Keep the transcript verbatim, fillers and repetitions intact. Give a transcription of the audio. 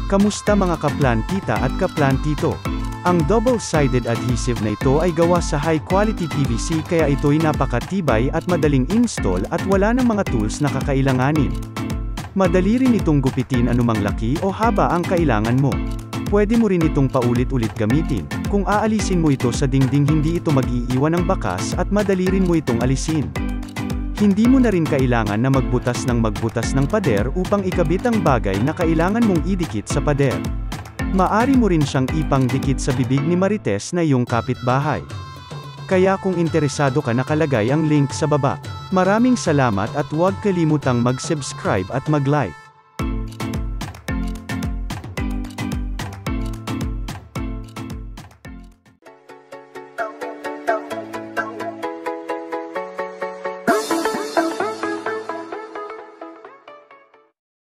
Kamusta mga kaplantita at kaplantito? Ang double-sided adhesive na ito ay gawa sa high-quality P V C kaya ito'y napakatibay at madaling install at wala ng mga tools na kakailanganin. Madali rin itong gupitin anumang laki o haba ang kailangan mo. Pwede mo rin itong paulit-ulit gamitin. Kung aalisin mo ito sa dingding hindi ito mag-iiwan ng bakas at madali rin mo itong alisin. Hindi mo na rin kailangan na magbutas ng magbutas ng pader upang ikabit ang bagay na kailangan mong idikit sa pader. Maari mo rin siyang ipangdikit sa bibig ni Marites na iyong kapitbahay. Kaya kung interesado ka nakalagay ang link sa baba. Maraming salamat at huwag kalimutang mag-subscribe at mag-like.